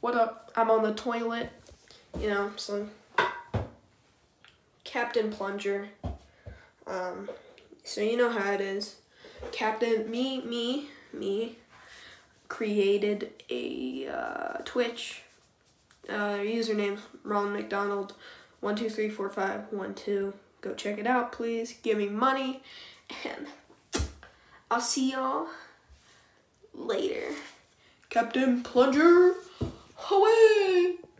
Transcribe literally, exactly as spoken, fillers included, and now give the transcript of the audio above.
what up? I'm on the toilet. You know, some Captain Plunger. Um, so you know how it is. Captain, me, me, me created a uh, Twitch. Uh, username Ron McDonald one two three four five one two. Go check it out, please. Give me money, and I'll see y'all later. Captain Plunger, away!